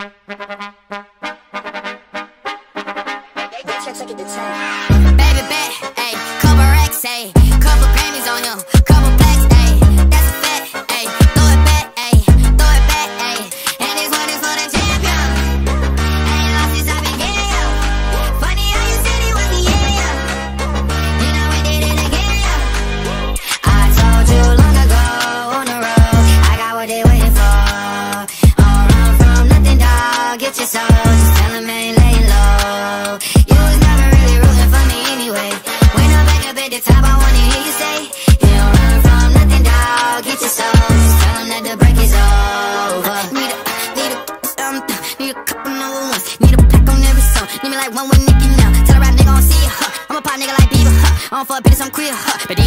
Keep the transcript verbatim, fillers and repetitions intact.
Baby bet, ayy, couple racks, ayy, couple Grammys on him, couple plaques, ayy, that's a fact, ayy, throw it back, ayy, throw it back, ayy, and this one is for the champion. I ain't lost since I began, yo. Funny how you said it was the end, yo. Then I went did it again, yo. I told you long ago on the road, I got what they waiting for. Don't run from nothing, dog. Get your soul, just tell them ain't laying low. You was never really rooting for me anyway. When I'm back up at the top, I wanna hear you say, you don't run from nothing, dog. Get your soul, just tell them that the break is over. Need a, need a, um, need a couple number ones. Need a pack on every song. Need me like one with Nicki now. Tell a rap nigga I don't see ya, huh. I'm a pop nigga like Bieber, huh. I don't fuck bitches, I'm queer, huh. But